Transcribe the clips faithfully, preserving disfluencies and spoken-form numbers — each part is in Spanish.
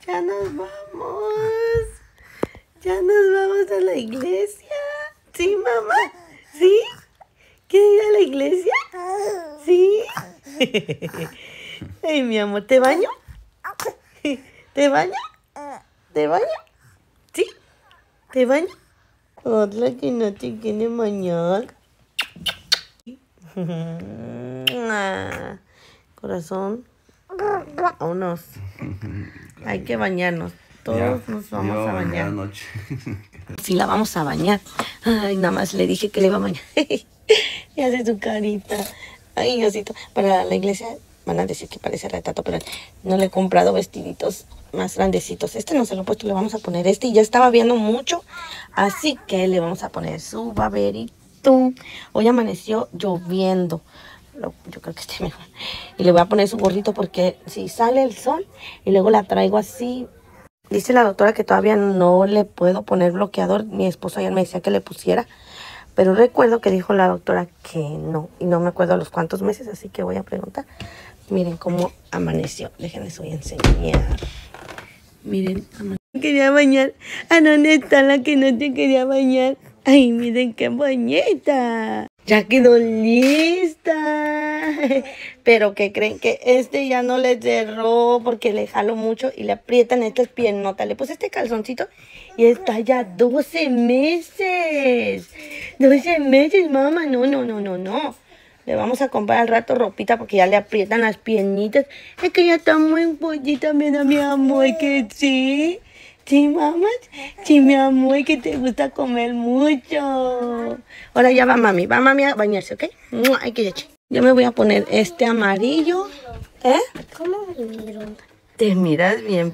Ya nos vamos. Ya nos vamos a la iglesia. ¿Sí, mamá? ¿Sí? ¿Quieres ir a la iglesia? ¿Sí? Ay, mi amor, ¿te baño? ¿Te baño? ¿Te baño? ¿Sí? ¿Te baño? Otra que no te quiere bañar. Corazón. Vámonos. Hay que bañarnos. Todos ya, nos vamos a bañar. Sí, la vamos a bañar. Ay, nada más le dije que le iba a bañar. Y hace su carita. Ay, Diosito. Para la iglesia van a decir que parece retrato, pero no le he comprado vestiditos más grandecitos. Este no se lo he puesto, le vamos a poner este. Y ya estaba viendo mucho, así que le vamos a poner su baberito. Hoy amaneció lloviendo. Yo creo que esté mejor. Y le voy a poner su gorrito porque si sale el sol y luego la traigo así. Dice la doctora que todavía no le puedo poner bloqueador. Mi esposo ayer me decía que le pusiera. Pero recuerdo que dijo la doctora que no. Y no me acuerdo a los cuántos meses, así que voy a preguntar. Miren cómo amaneció. Déjenles voy a enseñar. Miren, amaneció. Quería bañar. ¿A dónde está la que no te quería bañar? Ay, miren qué bonita. Ya quedó lista. Pero que creen que este ya no le cerró porque le jalo mucho y le aprietan estas piernotas. Le puse este calzoncito y está ya doce meses. doce meses, mamá. No, no, no, no, no. Le vamos a comprar al rato ropita porque ya le aprietan las piernitas. Es que ya está muy pollita, mira, mi amor, que sí. Sí, mamá. Sí, mi amor, que te gusta comer mucho. Ahora ya va mami. Va mami a bañarse, ¿ok? Hay que ir. Yo me voy a poner este amarillo. ¿Eh? ¿Cómo me miro? Te miras bien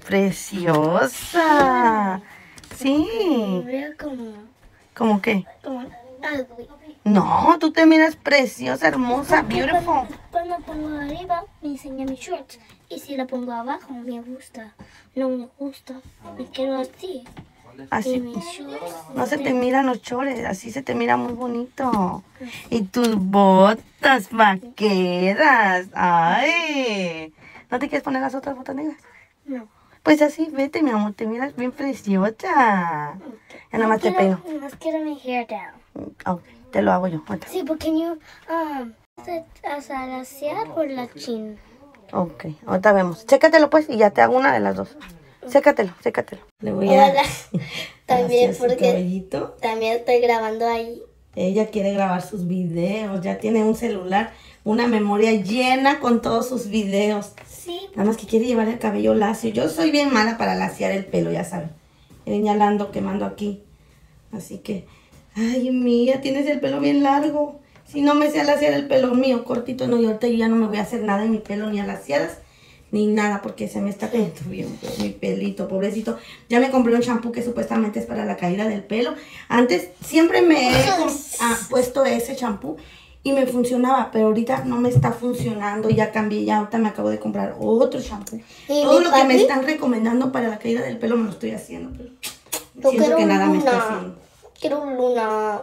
preciosa. Sí. Me veo como... ¿Cómo qué? Como ugly. No, tú te miras preciosa, hermosa, beautiful. Cuando, cuando pongo arriba, me enseña mis shorts. Y si la pongo abajo, me gusta. No me gusta. Me quedo así. Así. Y mis shorts, No se te miran los chores, así se te mira muy bonito. Y tus botas vaqueras. Ay. ¿No te quieres poner las otras botas negras? No. Pues así, vete, mi amor, te miras bien preciosa. Okay. Ya nada más te quiero, peino. más quiero mi hair down. Ok, te lo hago yo. Ahorita. Sí, porque yo... Um, ¿Asaraciar o la chin? Ok, ahorita vemos. Sécatelo pues y ya te hago una de las dos. Sécatelo, sécatelo. Le voy a... Hola. También hacia su porque... cabellito. También estoy grabando ahí. Ella quiere grabar sus videos, ya tiene un celular, una memoria llena con todos sus videos. Sí. Nada más que quiere llevar el cabello lacio. Yo soy bien mala para laciar el pelo, ya saben. Miren, ya la ando quemando aquí. Así que, ay, mía, tienes el pelo bien largo. Si no me sé laciar el pelo mío, cortito, no, y ahorita yo ya no me voy a hacer nada en mi pelo, ni a laciadas, ni nada, porque se me está cayendo bien mi pelito, pobrecito. Ya me compré un shampoo que supuestamente es para la caída del pelo. Antes siempre me he ah, puesto ese shampoo y me funcionaba, pero ahorita no me está funcionando. Ya cambié, ya ahorita me acabo de comprar otro shampoo. Todo lo que me están recomendando para la caída del pelo me lo estoy haciendo, pero Yo siento que nada luna. me está haciendo. Quiero un luna.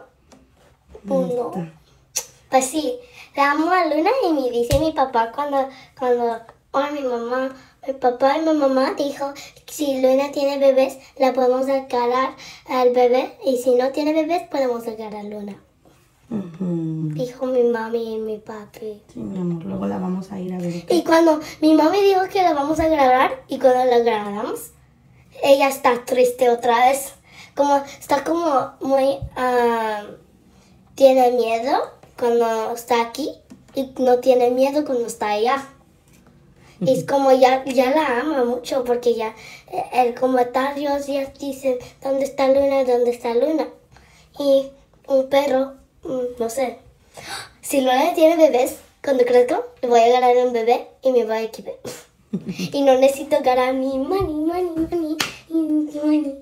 Uno. Pues sí, le amo a Luna y me dice mi papá cuando, cuando, o mi mamá, mi papá y mi mamá dijo que si Luna tiene bebés, la podemos agarrar al bebé y si no tiene bebés, podemos agarrar a Luna. Uh-huh. Dijo mi mami y mi papi. Sí, mi amor, luego la vamos a ir a ver. ¿Okay? Y cuando mi mami dijo que la vamos a grabar y cuando la grabamos, ella está triste otra vez. Como, está como muy, uh, tiene miedo cuando está aquí y no tiene miedo cuando está allá. Uh-huh. Y es como ya, ya la ama mucho porque ya el comentario ya dice ¿dónde está Luna? ¿Dónde está Luna? Y un perro, no sé, si Luna tiene bebés, cuando crezco le voy a agarrar un bebé y me voy a equipar. Y no necesito agarrar mi money, money, money, money.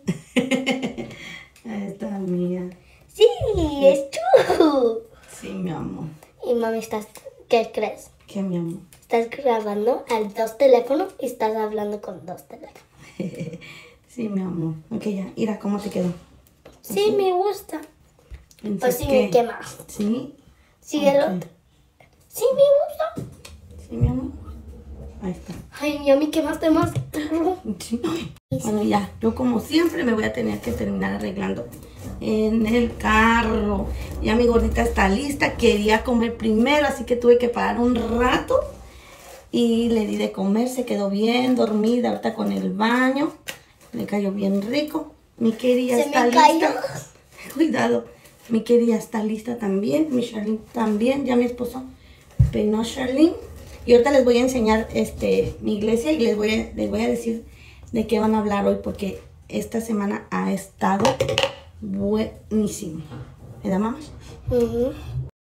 Ahí está mía. Sí, es tú. Sí, mi amor. Y mami, ¿estás, ¿qué crees? ¿Qué, mi amor? Estás grabando al dos teléfonos y estás hablando con dos teléfonos. Sí, mi amor. Ok, ya. Mira, ¿cómo te quedó? Sí, ¿Así? me gusta. Pues sí, ¿qué? me quema. ¿Sí? Sí, okay. el otro. Sí, me gusta. Sí, mi amor. Ahí está. Ay, y a mí quemaste más. Sí. Bueno, ya, yo como siempre me voy a tener que terminar arreglando en el carro. Ya mi gordita está lista, quería comer primero, así que tuve que parar un rato. Y le di de comer, se quedó bien dormida ahorita con el baño. Le cayó bien rico. Mi querida Se está me lista. cayó. Cuidado. Mi querida está lista también. Mi Charlene también. Ya mi esposo peinó a Charlene. Y ahorita les voy a enseñar este, mi iglesia y les voy, a, les voy a decir de qué van a hablar hoy porque esta semana ha estado buenísimo. ¿Verdad, mamá? Uh-huh.